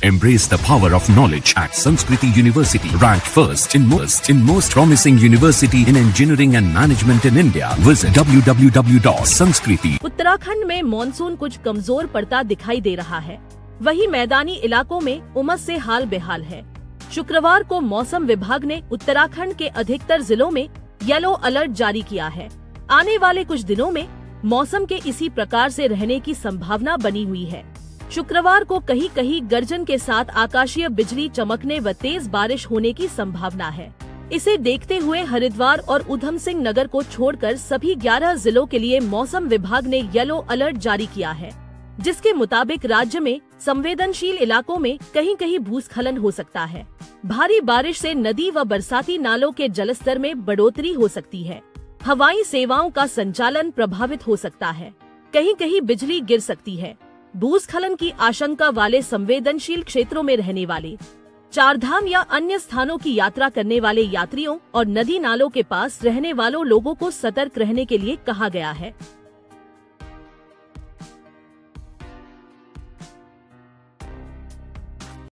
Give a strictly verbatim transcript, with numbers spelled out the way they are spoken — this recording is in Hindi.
Embrace the power of knowledge at Sanskriti University, ranked first in most in most promising university in engineering and management in India. Visit w w w dot sanskriti. Uttarakhand में मॉनसून कुछ कमजोर पड़ता दिखाई दे रहा है, वहीं मैदानी इलाकों में उमस से हाल बेहाल है। शुक्रवार को मौसम विभाग ने उत्तराखंड के अधिकतर जिलों में येलो अलर्ट जारी किया है। आने वाले कुछ दिनों में मौसम के इसी प्रकार से रहने की संभावना बनी हुई है। शुक्रवार को कहीं कहीं गर्जन के साथ आकाशीय बिजली चमकने व तेज बारिश होने की संभावना है। इसे देखते हुए हरिद्वार और उधम सिंह नगर को छोड़कर सभी ग्यारह जिलों के लिए मौसम विभाग ने येलो अलर्ट जारी किया है, जिसके मुताबिक राज्य में संवेदनशील इलाकों में कहीं कहीं भूस्खलन हो सकता है। भारी बारिश से नदी व बरसाती नालों के जलस्तर में बढ़ोतरी हो सकती है। हवाई सेवाओं का संचालन प्रभावित हो सकता है। कहीं कहीं बिजली गिर सकती है। भूस्खलन की आशंका वाले संवेदनशील क्षेत्रों में रहने वाले, चारधाम या अन्य स्थानों की यात्रा करने वाले यात्रियों और नदी नालों के पास रहने वालों लोगों को सतर्क रहने के लिए कहा गया है।